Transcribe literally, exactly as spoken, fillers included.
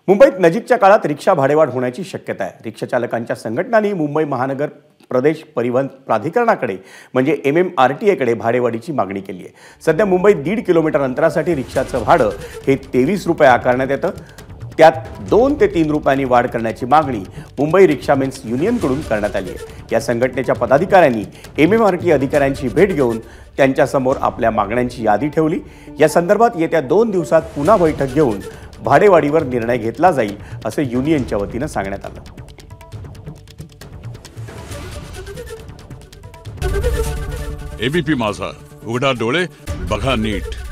मुंबईत नजीकच्या काळात रिक्षा भाडेवाढ होण्याची शक्यता आहे। रिक्षा चालकांच्या संघटनांनी मुंबई महानगर प्रदेश परिवहन प्राधिकरणाकडे म्हणजे एम एम आर टी एकडे भाडेवाढीची मागणी केली आहे। सध्या मुंबईत दीड किलोमीटर अंतरासाठी रिक्षाचं भाडं हे तेवीस रुपये आकारण्यात येतं। त्यात दोन ते तीन रुपयांनी वाढ करण्याची मागणी मुंबई रिक्षामेन्स युनियनकडून करण्यात आली आहे। या संघटनेच्या पदाधिकाऱ्यांनी एम एम आर टी अधिकाऱ्यांची भेट घेऊन त्यांच्यासमोर आपल्या मागण्यांची यादी ठेवली। या संदर्भात येत्या दोन दिवसात पुन्हा बैठक घेऊन भाडेवाढीवर निर्णय घेतला जाईल असे युनियनच्या वतीने सांगण्यात आलं। एबीपी माझा, उघडा डोळे बघा नीट।